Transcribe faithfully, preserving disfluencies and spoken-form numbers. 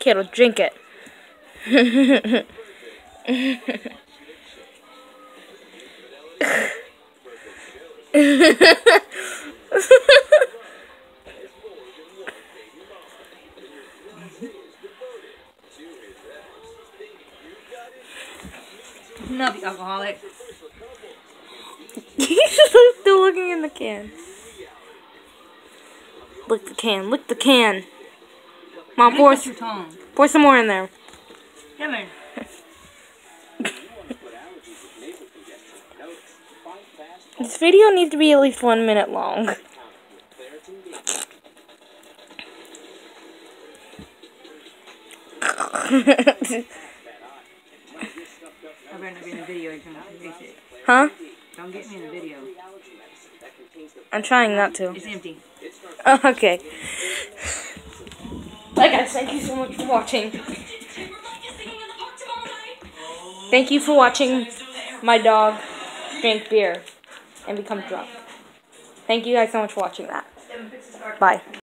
Kiddo, drink it. Not the alcoholic. He's still looking in the can. Lick the can. Lick the can. Mom, pour, your tongue. pour some more in there. Come in. This video needs to be at least one minute long. I better not be in the video. You can erase it. Huh? Don't get me in the video. I'm trying not to. It's empty. Oh, okay. Bye guys, thank you so much for watching. Thank you for watching my dog drink beer and become drunk. Thank you guys so much for watching that. Bye.